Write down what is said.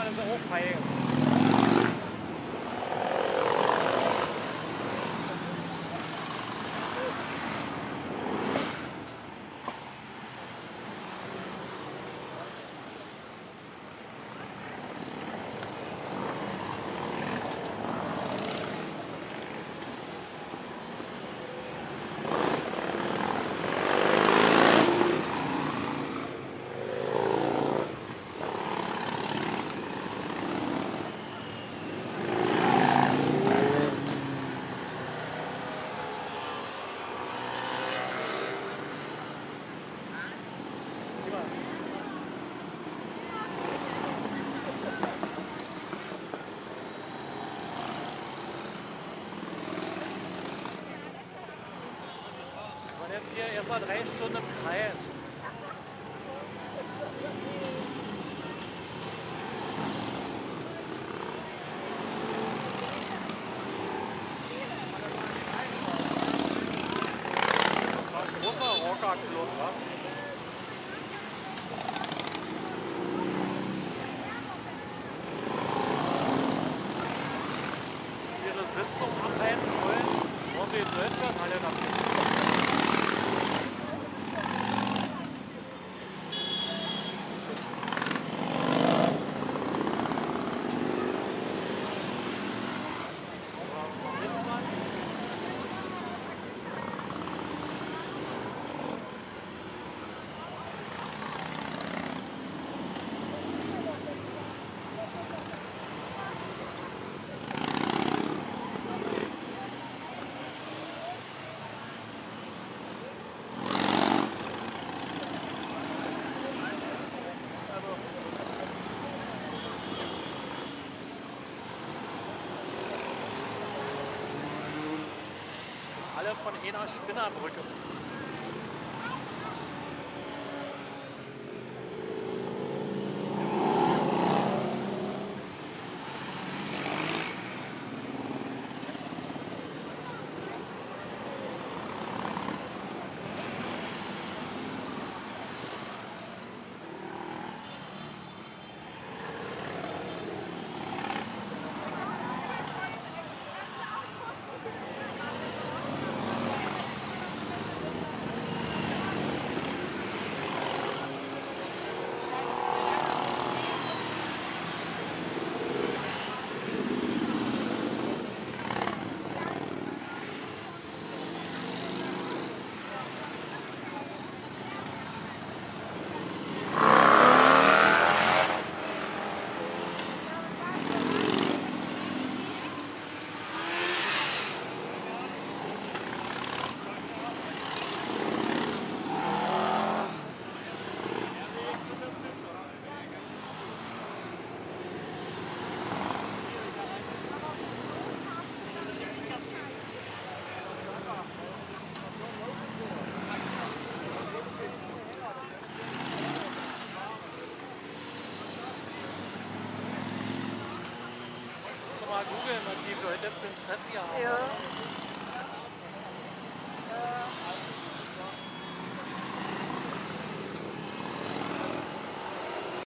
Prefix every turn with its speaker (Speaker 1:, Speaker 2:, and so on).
Speaker 1: werden sie auch feiern. Jetzt hier erstmal 3 Stunden im Kreis. Das war ein großer Rockerclub, wa? Ihre Sitzung abhalten wollen, wollen wir in Deutschland alle dafür. Alle von einer Spinnerbrücke. Mal googeln, was die Leute für ein Treff hier haben.
Speaker 2: Ja.